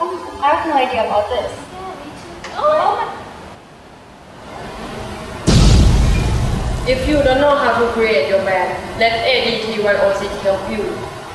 Oh, I have no idea about this. If you don't know how to create your brand, let AD3106 help you.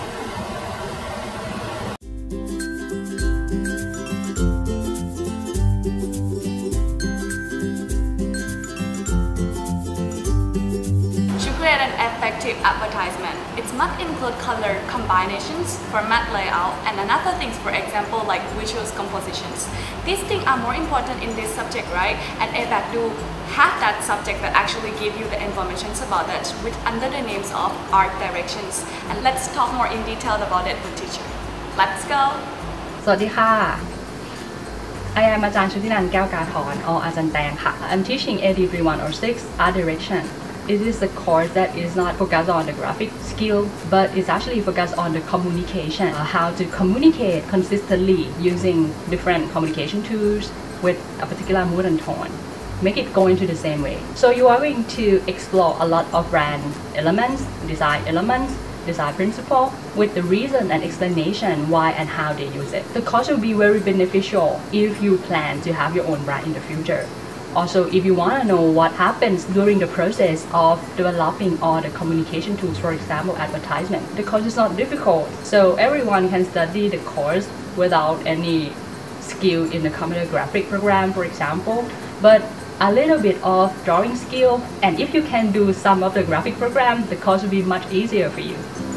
To create an effective advertisement, it must include color combinations, format layout, and another things, for example, like visuals compositions. These things are more important in this subject, right? And ABAC do have that subject that actually give you the information about that with under the names of art directions. And let's talk more in detail about it with teacher. Let's go! สวัสดีค่ะ I am อาจารย์ Chutinun Kaewkatorn or อาจารย์แตงค่ะ I'm teaching AD3106 Art Direction. It is a course that is not focused on the graphic skill, but it's actually focused on the communication, how to communicate consistently using different communication tools with a particular mood and tone. Make it go into the same way. So you are going to explore a lot of brand elements, design principle, with the reason and explanation why and how they use it. The course will be very beneficial if you plan to have your own brand in the future. Also, if you want to know what happens during the process of developing all the communication tools, for example, advertisement, the course is not difficult. So everyone can study the course without any skill in the computer graphic program, for example, but a little bit of drawing skill. And if you can do some of the graphic program, the course will be much easier for you.